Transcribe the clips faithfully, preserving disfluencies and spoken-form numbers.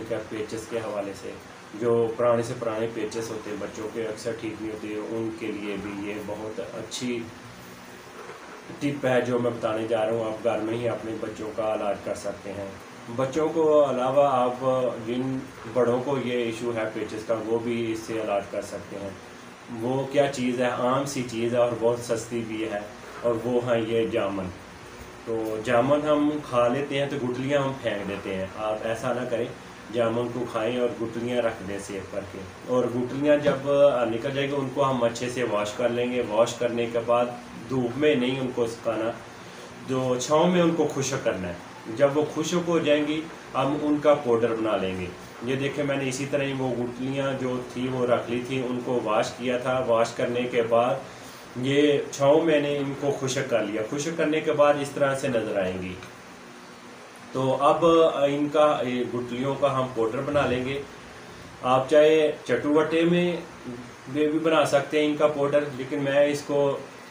ठीक है पेचेस के हवाले से। जो पुराने से पुराने पेचेस होते हैं बच्चों के अक्सर ठीक नहीं होते, उनके लिए भी ये बहुत अच्छी टिप है जो मैं बताने जा रहा हूँ। आप घर में ही अपने बच्चों का इलाज कर सकते हैं। बच्चों को अलावा आप जिन बड़ों को ये इशू है पेचेस का, वो भी इससे इलाज कर सकते हैं। वो क्या चीज़ है, आम सी चीज़ है और बहुत सस्ती भी है, और वो है ये जामुन। तो जामुन हम खा लेते हैं तो गुठलियाँ हम फेंक देते हैं। आप ऐसा ना करें, जामुन को खाएं और गुठलियाँ रख दें सेव करके। और गुठलियाँ जब निकल जाएगी उनको हम अच्छे से वॉश कर लेंगे। वॉश करने के बाद धूप में नहीं उनको सुखाना, जो छाँव में उनको खुश्क करना है। जब वो खुश्क हो जाएंगी हम उनका पाउडर बना लेंगे। ये देखें, मैंने इसी तरह ही वो गुठलियाँ जो थी वो रख ली थी, उनको वॉश किया था। वॉश करने के बाद ये छाँव मैंने इनको खुश्क कर लिया। खुश्क करने के बाद इस तरह से नज़र आएंगी। तो अब इनका गुठलियों का हम पाउडर बना लेंगे। आप चाहे चटुवटे में भी बना सकते हैं इनका पाउडर, लेकिन मैं इसको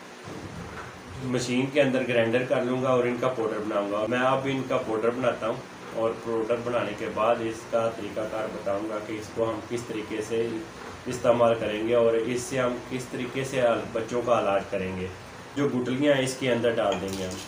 मशीन के अंदर ग्राइंडर कर लूँगा और इनका पाउडर बनाऊँगा। मैं अब इनका पाउडर बनाता हूँ और पाउडर बनाने के बाद इसका तरीकाकार बताऊँगा कि इसको हम किस तरीके से इस्तेमाल करेंगे और इससे हम किस तरीके से बच्चों का इलाज करेंगे। जो गुठलियाँ इसके अंदर डाल देंगे हम।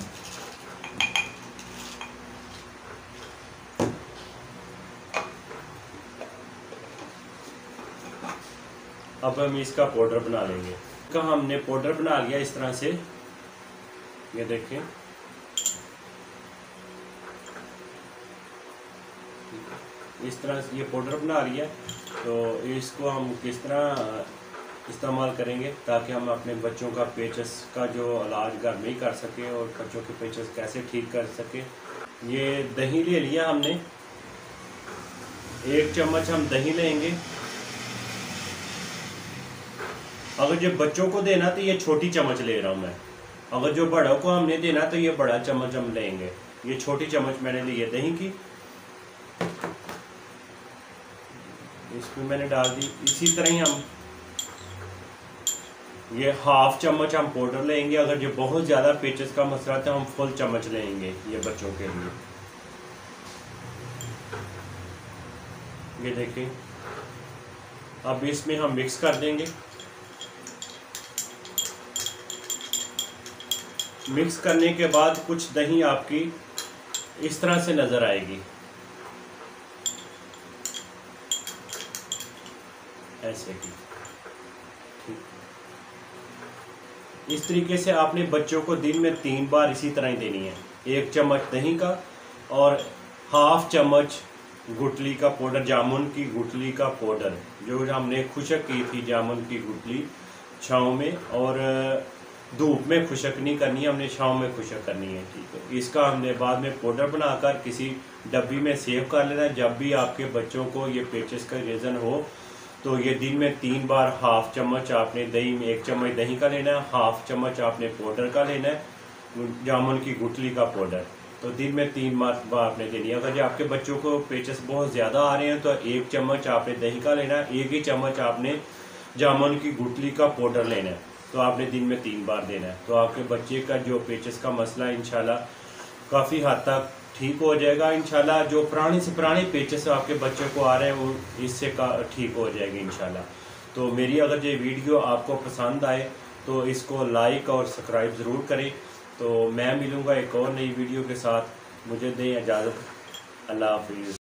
अब हम इसका पाउडर बना लेंगे। का हमने पाउडर बना लिया इस तरह से, ये देखें। इस तरह से ये पाउडर बना लिया। तो इसको हम किस तरह इस्तेमाल करेंगे ताकि हम अपने बच्चों का पेचेस का जो इलाज घर में ही कर सकें और बच्चों के पेचेस कैसे ठीक कर सकें। ये दही ले लिया हमने, एक चम्मच हम दही लेंगे। अगर जो बच्चों को देना तो ये छोटी चम्मच ले रहा हूँ मैं। अगर जो बड़ों को हमने देना तो ये बड़ा चम्मच हम लेंगे। ये छोटी चम्मच मैंने ली है दही की, इसमें मैंने डाल दी। इसी तरह ही हम ये हाफ चम्मच हम पाउडर लेंगे। अगर जो बहुत ज़्यादा पेचेस का मसला है तो हम फुल चम्मच लेंगे ये बच्चों के लिए। ये देखें, अब इसमें हम मिक्स कर देंगे। मिक्स करने के बाद कुछ दही आपकी इस तरह से नज़र आएगी, ऐसे की। इस तरीके से आपने बच्चों को दिन में तीन बार इसी तरह ही देनी है। एक चम्मच दही का और हाफ चम्मच गुठली का पाउडर, जामुन की गुठली का पाउडर जो हमने खुश्क की थी। जामुन की गुठली छाँव में और धूप में खुश्क नहीं करनी है, हमने छाँव में खुश्क करनी है। ठीक है, इसका हमने बाद में पाउडर बनाकर किसी डब्बी में सेव कर लेना है। जब भी आपके बच्चों को ये पेचेस का रीज़न हो तो ये दिन में तीन बार हाफ चम्मच आपने दही में, एक चम्मच दही का लेना है, हाफ चम्मच आपने पाउडर का लेना है, जामुन की गुठली का पाउडर। तो दिन में तीन बार आपने देनी है। अगर जो आपके बच्चों को पेचेस बहुत ज़्यादा आ रहे हैं तो एक चम्मच आपने दही का लेना है, एक ही चम्मच आपने जामुन की गुठली का पाउडर लेना है। तो आपने दिन में तीन बार देना है। तो आपके बच्चे का जो पेचेस का मसला है इंशाल्लाह काफ़ी हद तक ठीक हो जाएगा। इंशाल्लाह जो पुराने से पुराने पेचेस आपके बच्चे को आ रहे हैं वो इससे का ठीक हो जाएगी इंशाल्लाह। तो मेरी अगर ये वीडियो आपको पसंद आए तो इसको लाइक और सब्सक्राइब ज़रूर करें। तो मैं मिलूँगा एक और नई वीडियो के साथ। मुझे दें इजाज़त। अल्लाह हाफिज़।